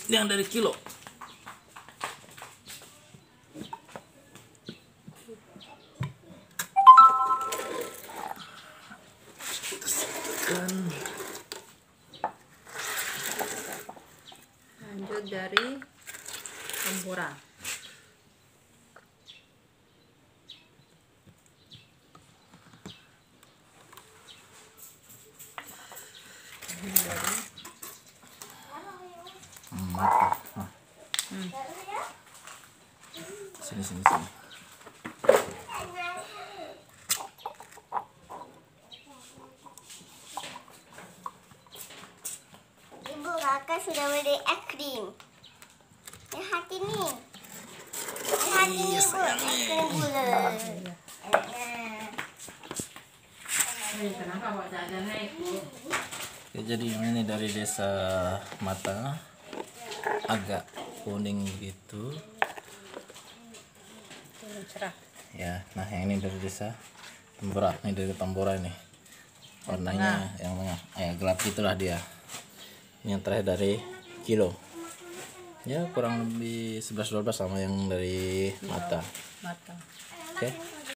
yang dari kilo. Lanjut dari Tambora. Mata. Sini. Ibu, kakak sudah beli es krim. Lihat ini. Lihat ini, Bu. Es krim gula. Kenapa bawa jajannya itu? Ya, jadi ini dari desa Mata, agak kuning gitu. Cerah. Ya, nah yang ini dari desa Tambora. Ini dari Tambora ini. Warnanya yang tengah, gelap gitulah dia. Ini yang terakhir dari kilo. Ya, kurang lebih 11-12 sama yang dari Mata. Mata. Oke.